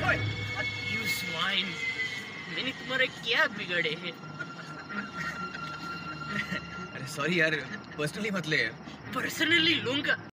You swine, मैंने तुम्हारे क्या बिगड़े हैं? अरे सॉरी यार, पर्सनली मत ले। पर्सनली लूंगा।